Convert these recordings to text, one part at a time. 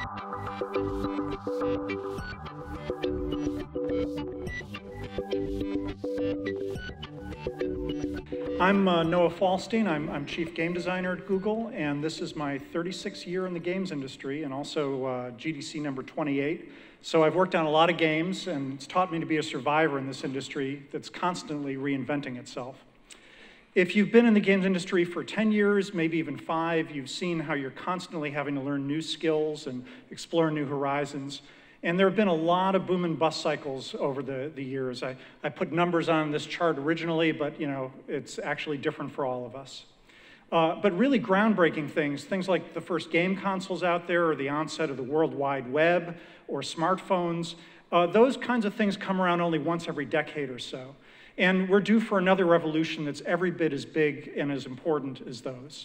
I'm Noah Falstein. I'm Chief Game Designer at Google, and this is my 36th year in the games industry, and also GDC number 28. So I've worked on a lot of games, and it's taught me to be a survivor in this industry that's constantly reinventing itself. If you've been in the games industry for 10 years, maybe even 5, you've seen how you're constantly having to learn new skills and explore new horizons. And there have been a lot of boom and bust cycles over the years. I put numbers on this chart originally, but it's actually different for all of us. But really groundbreaking things like the first game consoles out there, or the onset of the World Wide Web, or smartphones, those kinds of things come around only once every decade or so. And we're due for another revolution that's every bit as big and as important as those.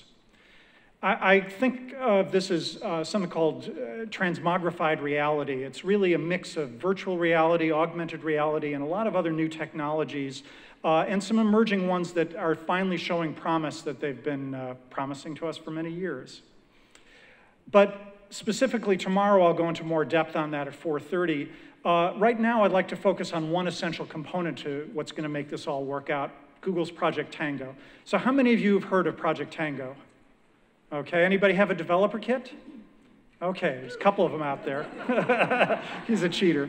I think of this as something called Transmogrified Reality. It's really a mix of virtual reality, augmented reality, and a lot of other new technologies, and some emerging ones that are finally showing promise that they've been promising to us for many years. But specifically tomorrow, I'll go into more depth on that at 4:30. Right now, I'd like to focus on one essential component to what's going to make this all work out, Google's Project Tango. So how many of you have heard of Project Tango? Okay, anybody have a developer kit? Okay, there's a couple of them out there. He's a cheater.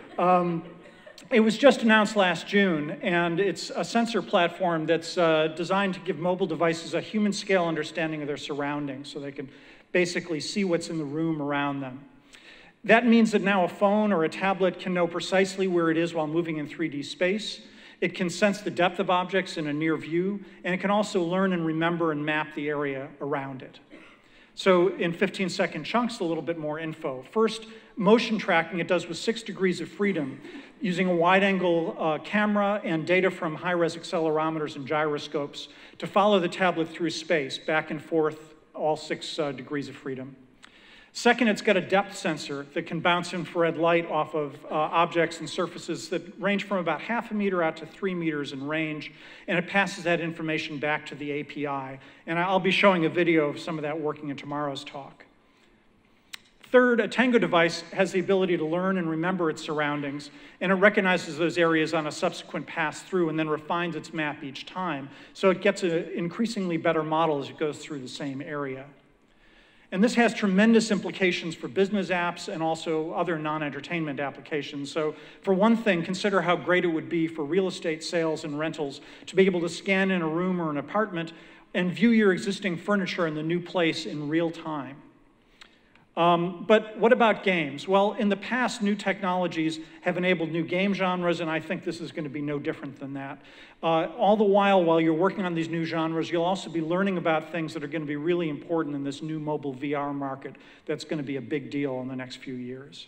It was just announced last June, and it's a sensor platform that's designed to give mobile devices a human-scale understanding of their surroundings, so they can basically see what's in the room around them. That means that now a phone or a tablet can know precisely where it is while moving in 3D space. It can sense the depth of objects in a near view, and it can also learn and remember and map the area around it. So in 15-second chunks, a little bit more info. First, motion tracking it does with 6 degrees of freedom, using a wide-angle camera and data from high-res accelerometers and gyroscopes to follow the tablet through space, back and forth, all 6 degrees of freedom. Second, it's got a depth sensor that can bounce infrared light off of objects and surfaces that range from about 0.5 meter out to 3 meters in range, and it passes that information back to the API. And I'll be showing a video of some of that working in tomorrow's talk. Third, a Tango device has the ability to learn and remember its surroundings, and it recognizes those areas on a subsequent pass through and then refines its map each time. So it gets an increasingly better model as it goes through the same area. And this has tremendous implications for business apps and also other non-entertainment applications. So for one thing, consider how great it would be for real estate sales and rentals to be able to scan in a room or an apartment and view your existing furniture in the new place in real time. But what about games? Well, in the past, new technologies have enabled new game genres, and I think this is going to be no different than that. All the while you're working on these new genres, you'll also be learning about things that are going to be really important in this new mobile VR market that's going to be a big deal in the next few years.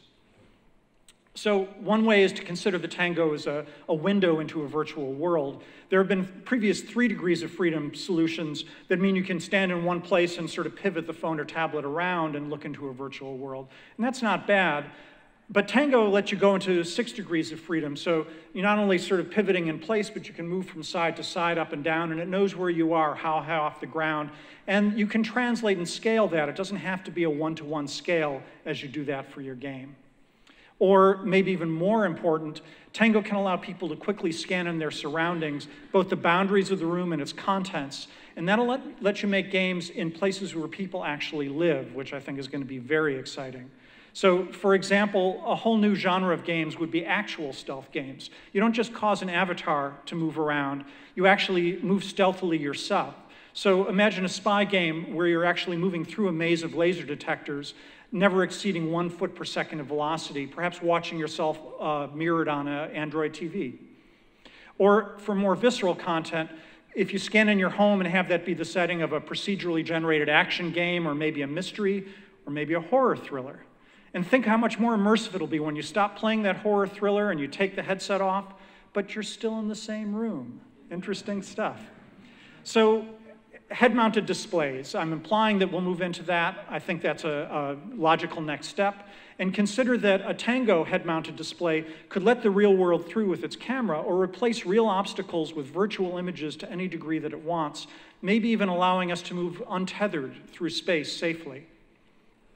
So one way is to consider the Tango as a window into a virtual world. There have been previous 3 degrees of freedom solutions that mean you can stand in one place and sort of pivot the phone or tablet around and look into a virtual world. And that's not bad, but Tango lets you go into 6 degrees of freedom. So you're not only sort of pivoting in place, but you can move from side to side, up and down, and it knows where you are, how high off the ground. And you can translate and scale that. It doesn't have to be a one-to-one scale as you do that for your game. Or maybe even more important, Tango can allow people to quickly scan in their surroundings, both the boundaries of the room and its contents. And that'll let you make games in places where people actually live, which I think is going to be very exciting. So, for example, a whole new genre of games would be actual stealth games. You don't just cause an avatar to move around, you actually move stealthily yourself. So imagine a spy game where you're actually moving through a maze of laser detectors, never exceeding 1 foot per second of velocity, perhaps watching yourself mirrored on an Android TV. Or for more visceral content, if you scan in your home and have that be the setting of a procedurally generated action game, or maybe a mystery, or maybe a horror thriller. And think how much more immersive it'll be when you stop playing that horror thriller and you take the headset off, but you're still in the same room. Interesting stuff. So, head-mounted displays. I'm implying that we'll move into that. I think that's a logical next step. And consider that a Tango head-mounted display could let the real world through with its camera or replace real obstacles with virtual images to any degree that it wants, maybe even allowing us to move untethered through space safely.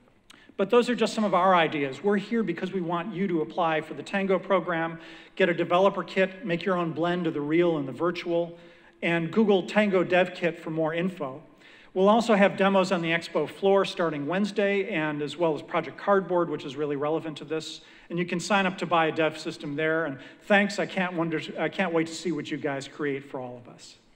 But those are just some of our ideas. We're here because we want you to apply for the Tango program, get a developer kit, make your own blend of the real and the virtual, and Google Tango Dev Kit for more info. We'll also have demos on the expo floor starting Wednesday, and as well as Project Cardboard, which is really relevant to this. And you can sign up to buy a dev system there. And thanks, I can't wait to see what you guys create for all of us.